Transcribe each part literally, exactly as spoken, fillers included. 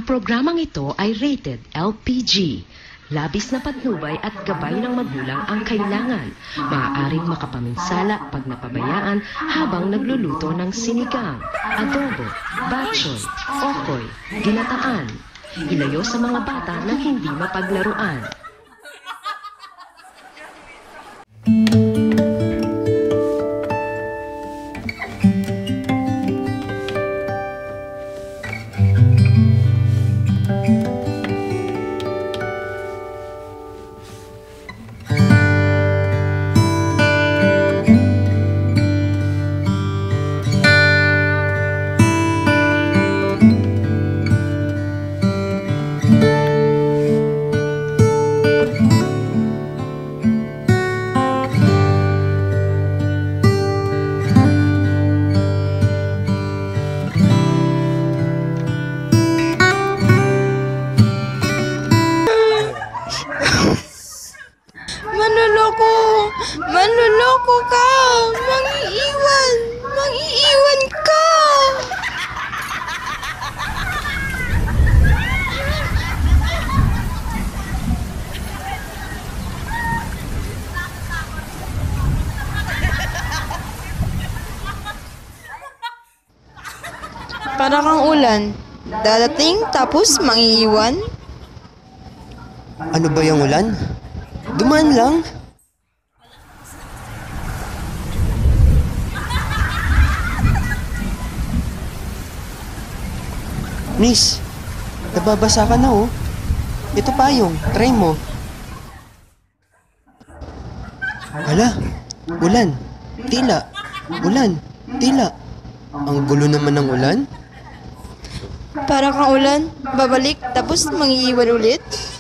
Ang programang ito ay rated L P G. Labis na patnubay at gabay ng magulang ang kailangan. Maaaring makapaminsala pag napabayaan habang nagluluto ng sinigang, adobo, batchoy, okoy, ginataan. Ilayo sa mga bata na hindi mapaglaruan. Manloloko! Manloloko ka! Mangiiwan! Mangiiwan ka! Para kang ulan. Dadating tapos mangiiwan? Ano ba yung ulan? Dumaan lang. Miss, nababasa ka na oh. Ito payong, try mo. Hala, ulan, tila, ulan, tila. Ang gulo naman ng ulan. Para kang ulan, babalik tapos mangiiwan ulit?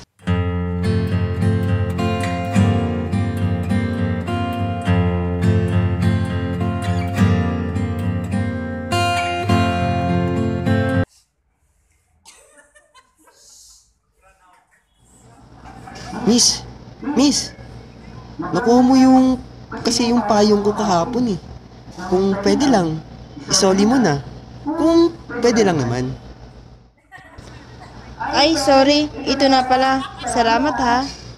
Miss, miss, nakuha mo yung, kasi yung payong ko kahapon eh. Kung pwede lang, isoli mo na. Kung pwede lang naman. Ay, sorry. Ito na pala. Salamat ha.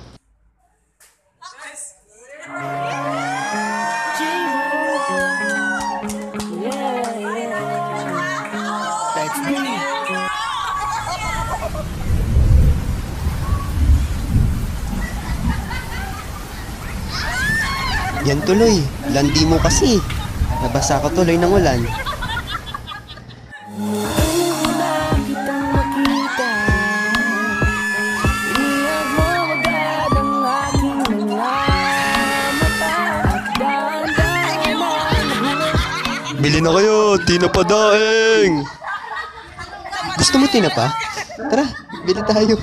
Yan tuloy, landi mo kasi. Nabasa ka tuloy ng ulan. Bili na kayo, tinapa daeng! Gusto mo tinapa? Tara, bili tayo.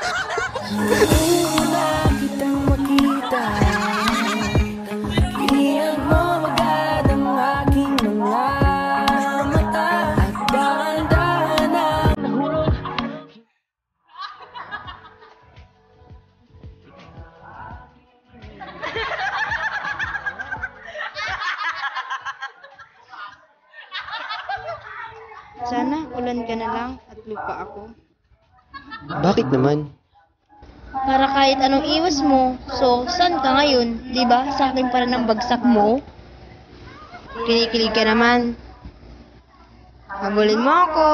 Sana ulan ka na lang at lupa ako. Bakit naman? Para kahit anong iwas mo, so saan ka ngayon? Diba sa akin para ng bagsak mo? Kinikilig ka naman. Habulin mo ako.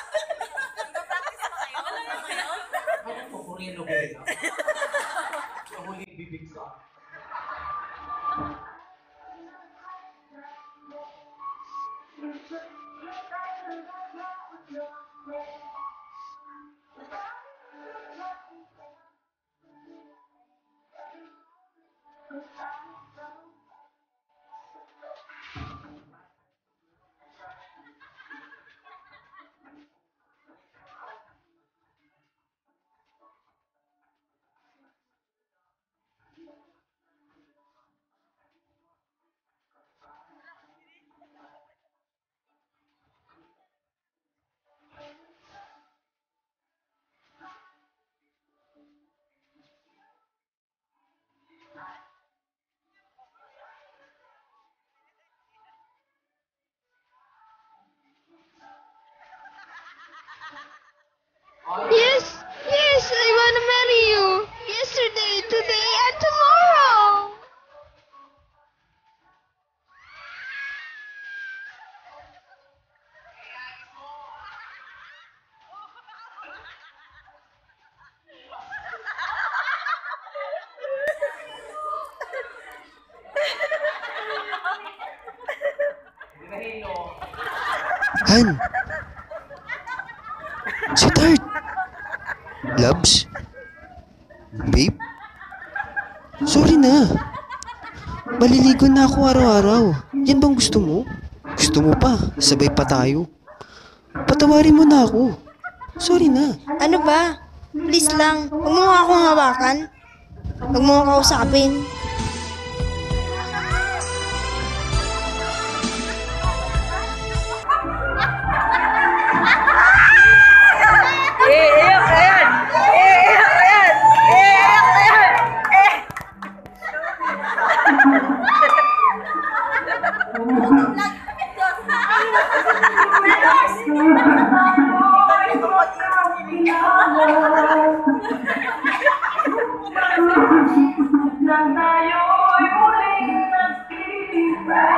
Yes, yes, I wanna marry you. Yesterday, today, and tomorrow. Han! Sweetheart! Loves? Babe? Sorry na. Maliligo na ako araw-araw. Yan bang gusto mo? Gusto mo pa? Sabay pa tayo. Patawarin mo na ako. Sorry na. Ano ba? Please lang, huwag mo nga akong hawakan. Huwag mo nga kausapin. Nang tayo'y muling nagkita.